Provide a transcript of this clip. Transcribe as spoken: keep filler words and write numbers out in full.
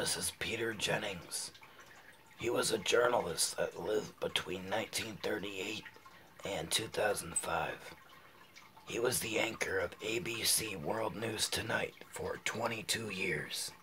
this is Peter Jennings. He was a journalist that lived between nineteen thirty-eight and two thousand five. He was the anchor of A B C World News Tonight for twenty-two years.